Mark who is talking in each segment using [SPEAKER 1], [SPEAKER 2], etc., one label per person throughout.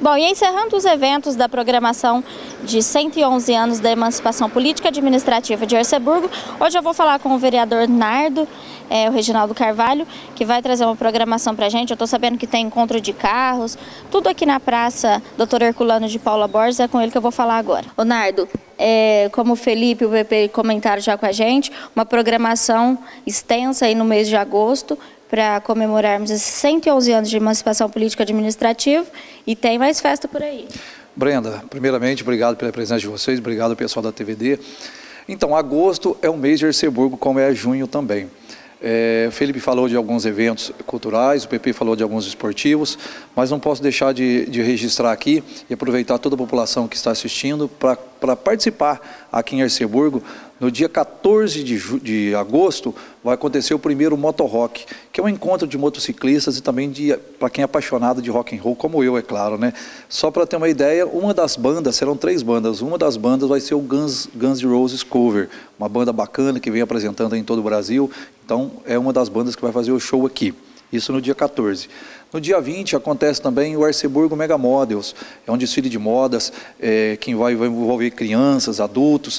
[SPEAKER 1] Bom, e encerrando os eventos da programação de 111 anos da emancipação política e administrativa de Arceburgo, hoje eu vou falar com o vereador Nardo, o Reginaldo Carvalho, que vai trazer uma programação pra gente. Eu tô sabendo que tem encontro de carros, tudo aqui na Praça Dr. Herculano de Paula Borges, é com ele que eu vou falar agora. Ô Nardo, como o Felipe e o PP comentaram já com a gente, uma programação extensa aí no mês de agosto, para comemorarmos esses 111 anos de emancipação política e administrativa, e tem mais festa por aí.
[SPEAKER 2] Brenda, primeiramente, obrigado pela presença de vocês, obrigado ao pessoal da TVD. Então, agosto é o mês de Arceburgo, como é junho também. O Felipe falou de alguns eventos culturais, o PP falou de alguns esportivos, mas não posso deixar de registrar aqui e aproveitar toda a população que está assistindo para participar aqui em Arceburgo. No dia 14 de agosto vai acontecer o primeiro Moto Rock, que é um encontro de motociclistas e também para quem é apaixonado de rock and roll, como eu, é claro, né? Só para ter uma ideia, uma das bandas, serão 3 bandas, uma das bandas vai ser o Guns N' Roses Cover, uma banda bacana que vem apresentando em todo o Brasil, então é uma das bandas que vai fazer o show aqui. Isso no dia 14. No dia 20 acontece também o Arceburgo Mega Models, é um desfile de modas que vai envolver crianças, adultos,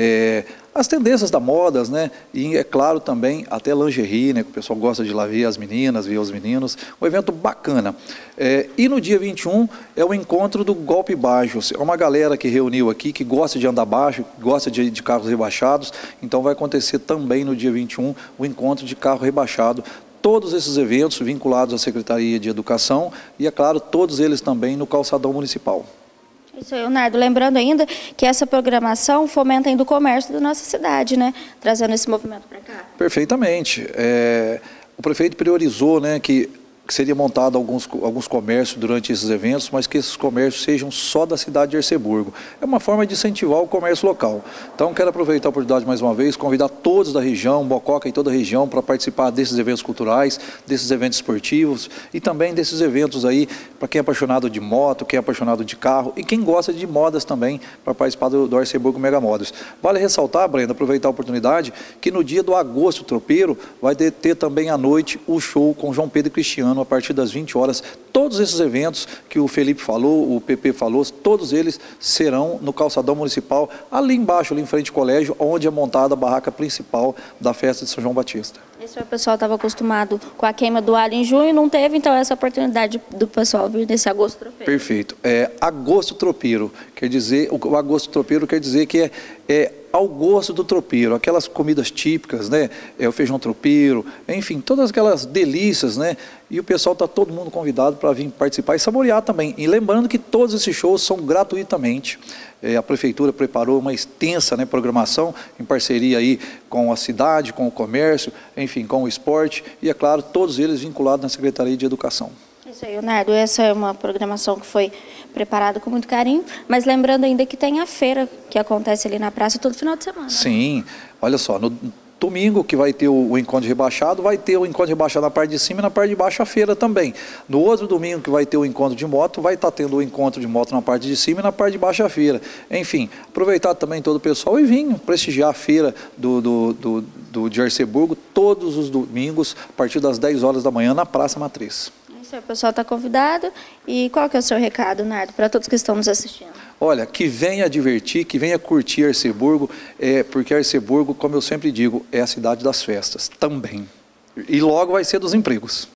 [SPEAKER 2] as tendências da modas, né? E é claro também até lingerie, né? Que o pessoal gosta de lá ver as meninas, ver os meninos, um evento bacana. E no dia 21 é o encontro do Golpe Baixo, é uma galera que reuniu aqui, que gosta de andar baixo, gosta de carros rebaixados, então vai acontecer também no dia 21 o encontro de carro rebaixado. Todos esses eventos vinculados à Secretaria de Educação e, é claro, todos eles também no calçadão municipal.
[SPEAKER 1] Isso aí, Nardo. Lembrando ainda que essa programação fomenta ainda o comércio da nossa cidade, né? Trazendo esse movimento para cá.
[SPEAKER 2] Perfeitamente. O prefeito priorizou, né, que seria montado alguns comércios durante esses eventos, mas que esses comércios sejam só da cidade de Arceburgo. É uma forma de incentivar o comércio local. Então, quero aproveitar a oportunidade mais uma vez, convidar todos da região, Mococa e toda a região, para participar desses eventos culturais, desses eventos esportivos e também desses eventos aí, para quem é apaixonado de moto, quem é apaixonado de carro e quem gosta de modas também, para participar do Arceburgo Mega Models. Vale ressaltar, Brenda, aproveitar a oportunidade, que no dia do Agosto Tropeiro vai ter também à noite o show com João Pedro e Cristiano, a partir das 20 horas. Todos esses eventos que o Felipe falou, o PP falou, todos eles serão no calçadão municipal, ali embaixo, ali em frente ao colégio, onde é montada a barraca principal da festa de São João Batista.
[SPEAKER 1] Esse pessoal estava acostumado com a queima do alho em junho, não teve, então, essa oportunidade do pessoal vir nesse Agosto Tropeiro.
[SPEAKER 2] Perfeito. Agosto Tropeiro, quer dizer, o Agosto Tropeiro quer dizer que é ao gosto do tropeiro, aquelas comidas típicas, né? O feijão tropeiro, enfim, todas aquelas delícias, né? E o pessoal está todo mundo convidado para vir participar e saborear também. E lembrando que todos esses shows são gratuitamente. A Prefeitura preparou uma extensa, né, programação em parceria aí com a cidade, com o comércio, enfim, com o esporte e, é claro, todos eles vinculados na Secretaria de Educação.
[SPEAKER 1] Isso aí, Nardo, essa é uma programação que foi preparada com muito carinho, mas lembrando ainda que tem a feira que acontece ali na praça todo final de semana.
[SPEAKER 2] Sim, olha só, no domingo que vai ter o encontro de rebaixado, vai ter o encontro de rebaixado na parte de cima e na parte de baixo a feira também. No outro domingo que vai ter o encontro de moto, vai estar tendo o encontro de moto na parte de cima e na parte de baixo a feira. Enfim, aproveitar também todo o pessoal e vir prestigiar a feira de Arceburgo todos os domingos, a partir das 10 horas da manhã, na Praça Matriz.
[SPEAKER 1] O pessoal está convidado. E qual que é o seu recado, Nardo, para todos que estão nos assistindo?
[SPEAKER 2] Olha, que venha divertir, que venha curtir Arceburgo, porque Arceburgo, como eu sempre digo, é a cidade das festas também. E logo vai ser dos empregos.